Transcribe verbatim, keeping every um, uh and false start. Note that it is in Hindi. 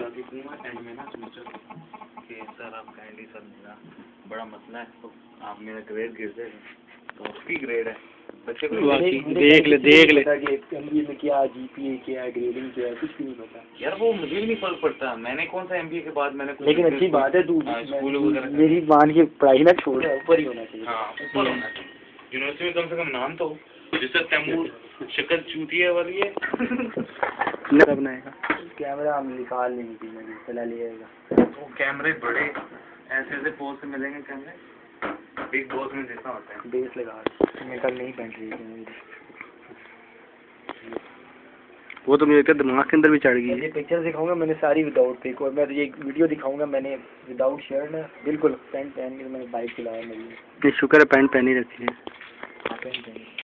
बता दी दूँगा एंड में ना फ्यूचर कि सर आप काइंडली सर मेरा बड़ा मसला है तो आप मेरा ग्रेड गिर जाएगा तो उसकी ग्रेड है बच्चे को देख ले देख ले एमबीए में क्या जीपीए क्या है ग्रेडिंग क्या है कुछ भी नहीं पता यार। वो मुझे भी नहीं फर्क पड़ता, मैंने कौन सा एमबीए के बाद मैंने लेकिन अच्छी बात है तू स्कूल वगैरह मेरी मान की पढ़ाई ना छोड़ ऊपर ही होना चाहिए। हाँ ऊपर होना चाहिए यूनिवर्सिटी में कम से कम नाम तो जिससे तैमूर शक्ल चूतिया वाली है बनाएगा कैमरा हम निकाल नहीं चाहिए चला लिएगा वो कैमरे बड़े ऐसे ऐसे पोज से मिलेंगे कैमरे बिग बॉस में जैसा होता है बेस लगा मेरे कल नहीं पहन रही है वो तो मेरे दिमाग के अंदर भी चढ़ गई है। ये पिक्चर दिखाऊंगा मैंने सारी विदाउट पिक और मैं ये वीडियो दिखाऊंगा मैंने विदाउट शर्ट ना बिल्कुल पैंट पहन के मैंने बाइक चलाया मेरी शुक्र है पैंट पहनी रखी है। पैंट पहनी